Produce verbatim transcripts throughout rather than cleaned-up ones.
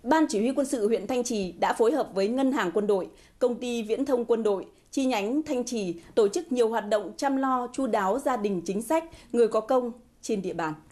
Ban Chỉ huy Quân sự huyện Thanh Trì đã phối hợp với Ngân hàng Quân đội, Công ty Viễn thông Quân đội, chi nhánh Thanh Trì tổ chức nhiều hoạt động chăm lo chu đáo gia đình chính sách, người có công trên địa bàn.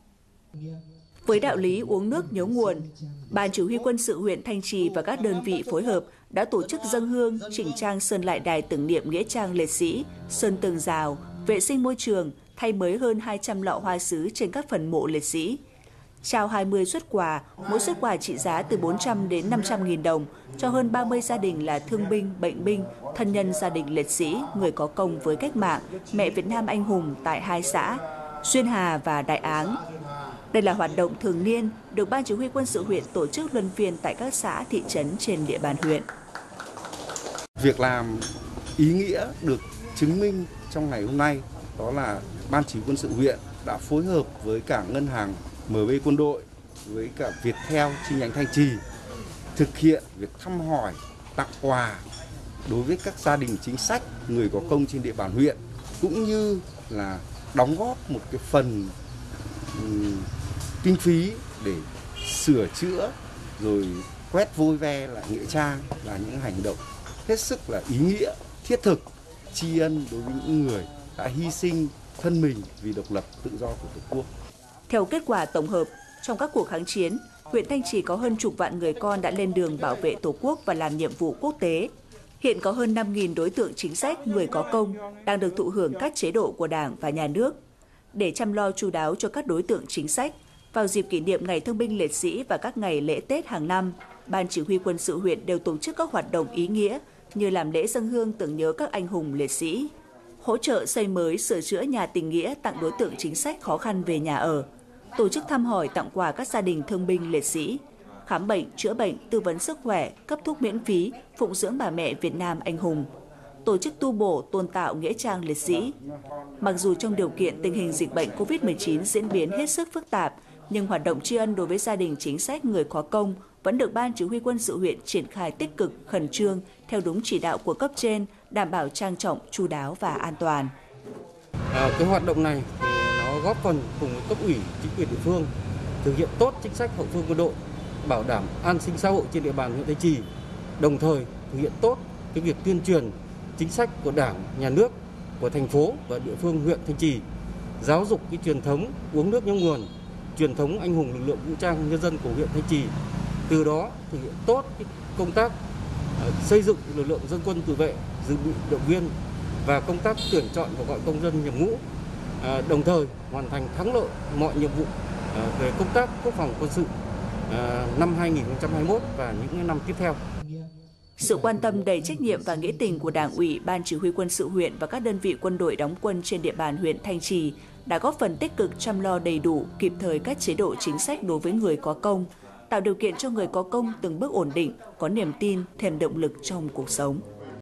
Với đạo lý uống nước nhớ nguồn, Ban Chỉ huy Quân sự huyện Thanh Trì và các đơn vị phối hợp đã tổ chức dâng hương, chỉnh trang sơn lại đài tưởng niệm nghĩa trang liệt sĩ, sơn tường rào, vệ sinh môi trường, thay mới hơn hai trăm lọ hoa sứ trên các phần mộ liệt sĩ. Trao hai mươi suất quà, mỗi suất quà trị giá từ bốn trăm đến năm trăm nghìn đồng cho hơn ba mươi gia đình là thương binh, bệnh binh, thân nhân gia đình liệt sĩ, người có công với cách mạng, mẹ Việt Nam anh hùng tại hai xã, Xuyên Hà và Đại Áng. Đây là hoạt động thường niên được Ban Chỉ huy Quân sự huyện tổ chức luân phiên tại các xã, thị trấn trên địa bàn huyện. Việc làm ý nghĩa được chứng minh trong ngày hôm nay đó là Ban Chỉ huy Quân sự huyện đã phối hợp với cả Ngân hàng em bê Quân đội, với cả Viettel chi nhánh Thanh Trì thực hiện việc thăm hỏi, tặng quà đối với các gia đình chính sách, người có công trên địa bàn huyện, cũng như là đóng góp một cái phần um, kinh phí để sửa chữa rồi quét vôi ve lại nghĩa trang, là những hành động hết sức là ý nghĩa, thiết thực, tri ân đối với những người đã hy sinh thân mình vì độc lập tự do của Tổ quốc. Theo kết quả tổng hợp, trong các cuộc kháng chiến, huyện Thanh Trì có hơn chục vạn người con đã lên đường bảo vệ Tổ quốc và làm nhiệm vụ quốc tế. Hiện có hơn năm nghìn đối tượng chính sách, người có công đang được thụ hưởng các chế độ của Đảng và Nhà nước. Để chăm lo chu đáo cho các đối tượng chính sách, vào dịp kỷ niệm Ngày Thương binh Liệt sĩ và các ngày lễ Tết hàng năm, Ban Chỉ huy Quân sự huyện đều tổ chức các hoạt động ý nghĩa như làm lễ dâng hương tưởng nhớ các anh hùng liệt sĩ, hỗ trợ xây mới, sửa chữa nhà tình nghĩa tặng đối tượng chính sách khó khăn về nhà ở, tổ chức thăm hỏi tặng quà các gia đình thương binh liệt sĩ, khám bệnh, chữa bệnh, tư vấn sức khỏe, cấp thuốc miễn phí, phụng dưỡng bà mẹ Việt Nam anh hùng, tổ chức tu bổ, tôn tạo nghĩa trang liệt sĩ. Mặc dù trong điều kiện tình hình dịch bệnh covid mười chín diễn biến hết sức phức tạp, nhưng hoạt động tri ân đối với gia đình chính sách, người có công vẫn được Ban Chỉ huy Quân sự huyện triển khai tích cực, khẩn trương theo đúng chỉ đạo của cấp trên, đảm bảo trang trọng, chu đáo và an toàn. À, cái hoạt động này thì nó góp phần cùng với cấp ủy, chính quyền địa phương thực hiện tốt chính sách hậu phương quân đội, bảo đảm an sinh xã hội trên địa bàn huyện Thanh Trì, đồng thời thực hiện tốt cái việc tuyên truyền chính sách của Đảng, Nhà nước, của thành phố và địa phương huyện Thanh Trì, giáo dục cái truyền thống uống nước nhớ nguồn, truyền thống anh hùng lực lượng vũ trang nhân dân của huyện Thanh Trì. Từ đó thực hiện tốt cái công tác uh, xây dựng lực lượng dân quân tự vệ, dự bị động viên và công tác tuyển chọn và gọi công dân nhập ngũ, uh, đồng thời hoàn thành thắng lợi mọi nhiệm vụ uh, về công tác quốc phòng quân sự uh, năm hai nghìn không trăm hai mươi mốt và những năm tiếp theo. Sự quan tâm đầy trách nhiệm và nghĩa tình của Đảng ủy, Ban Chỉ huy Quân sự huyện và các đơn vị quân đội đóng quân trên địa bàn huyện Thanh Trì đã góp phần tích cực chăm lo đầy đủ, kịp thời các chế độ chính sách đối với người có công, tạo điều kiện cho người có công từng bước ổn định, có niềm tin, thêm động lực trong cuộc sống.